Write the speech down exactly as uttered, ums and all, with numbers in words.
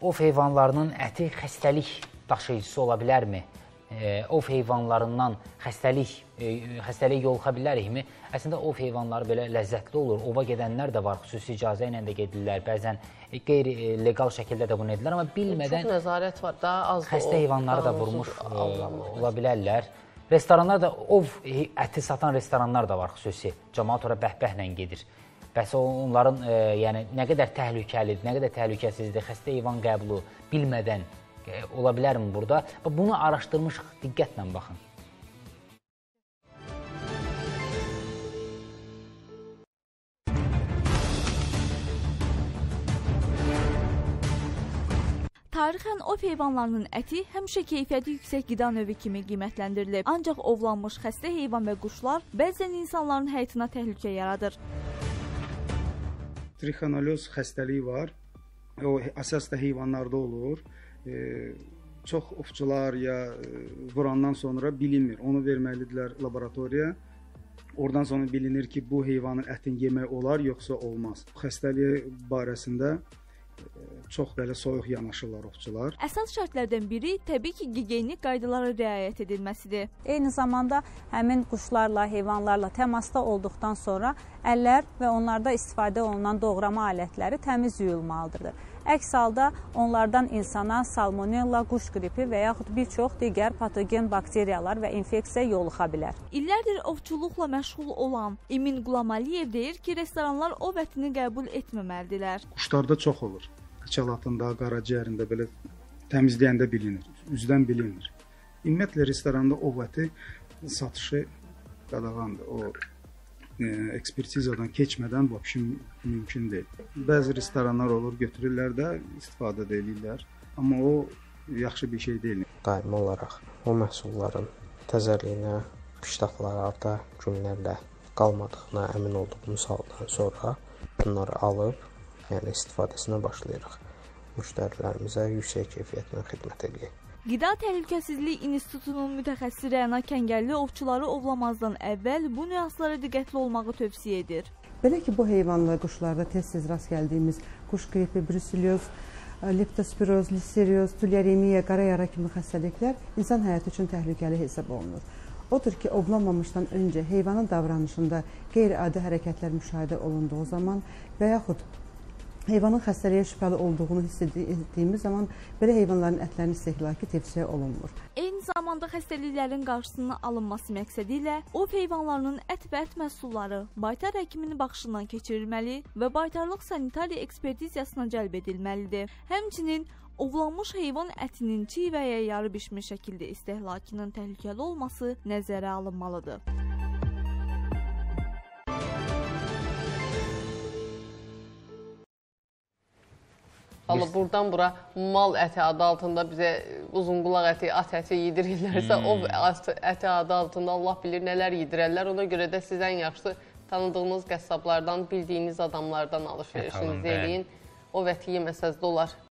ov heyvanlarının əti xəstəlik daşıyıcısı ola bilərmi? E, ov heyvanlarından xəstəlik, e, xəstəlik yoluxa bilərikmi? Əslində ov heyvanları belə ləzzətli olur. Ova gedənlər də var, xüsusi icazə ilə də gedirlər. Bəzən qeyri-legal şəkildə də bunu edirlər. Amma bilmədən çox nəzarət var, daha az xəstə heyvanları da vurmuş e, ola bilərlər. Restoranlar da, ov əti satan restoranlar da var xüsusi. Cəmaat ora bəhbəhlə gedir. Bəs onların e, yəni, nə qədər təhlükəlidir, nə qədər təhlükəsizdir, xəstə heyvan qəbulu bilmədən e, ola bilərmi burada? Bunu araşdırmışıq, diqqətlə baxın. Tarixən ov heyvanlarının əti həmişə keyfiyyəti yüksək qida növü kimi qiymətləndirilib. Ancaq ovlanmış xəstə heyvan və quşlar bəzən insanların həyatına təhlükə yaradır. Trixonelloz xəstəliyi var. O əsas da heyvanlarda olur. E, çox ovçular ya e, vurandan sonra bilinmir. Onu verməlidirlər laboratoriya. Oradan sonra bilinir ki, bu heyvanın ətini yemək olar, yoxsa olmaz. Xəstəliyi barəsində çox belə soyuq yanaşırlar ovçular. Əsas şərtlərdən biri təbii ki, gigiyenik qaydalara riayət edilməsidir. Eyni zamanda həmin quşlarla, heyvanlarla təmasda olduqdan sonra əllər və onlarda istifadə olunan doğrama alətləri təmiz yuyulmalıdır. Əks halda onlardan insana salmonella, quş qripi və yaxud bir çox digər patogen bakteriyalar və infeksiya yoluxa bilər. İllərdir ovçuluqla məşğul olan Emin Qulamalıyev deyir ki, restoranlar ov ətini qəbul etməməlidirlər. Quşlarda çox olur. Çalatında, qaraciyərində belə təmizləyəndə bilinir, üzdən bilinir. Ümumiyyətlə, restoranda ov əti satışı qadağandır. O e, ekspertizadan keçmədən bu mümkün deyil. Bəzi restoranlar olur, götürürlər də, istifadə də edirlər. Amma o yaxşı bir şey deyil. Daimi olaraq o məhsulların təzəliyinə, piştaxtalarda günlərlə qalmadığına əmin olduğumuz haldan sonra bunları alıb, yəni istifadəsinə başlayırıq. Müştərilərimizə yüksək keyfiyyətlə xidmət edir. Qida Təhlükəsizliyi İnstitutunun mütəxəssisi Rəna Kəngəlli ovçuları ovlamazdan əvvəl bu nüanslara diqqətli olmağı tövsiyə edir. Belə ki, bu heyvanlar quşlarda tez-tez rast gəldiyimiz quş qripi, bruselyoz, leptospiroz, listerioz, tulyaremiya, qara yara kimi xəstəliklər insan həyatı üçün təhlükəli hesab olunur. Odur ki, ovlanmamışdan öncə heyvanın davranışında qeyri-adi hərəkətlər müşahidə olunduğu zaman və yaxud heyvanın xəstəliyə şübhəli olduğunu hiss etdiyimiz zaman belə heyvanların ətlərinin istehlakı tövsiyə olunmur. Eyni zamanda xəstəliklərin qarşısının alınması məqsədi ilə ov heyvanlarının ət və ət məhsulları baytar həkiminin baxışından keçirilməli və baytarlıq sanitariya ekspertizasına cəlb edilməlidir. Həmçinin ovlanmış heyvan ətinin çiğ və ya yarı bişmiş şəkildə istehlakının təhlükəli olması nəzərə alınmalıdır. Valla buradan bura mal əti adı altında bizə uzunqulaq əti, at əti yedirirlərsə, hmm. ov əti adı altında Allah bilir nələr yedirərlər. Ona görə də siz ən yaxşı tanıdığınız qəssablardan, bildiyiniz adamlardan alış-verişinizi eləyin. Ov əti yeməsəz də olar.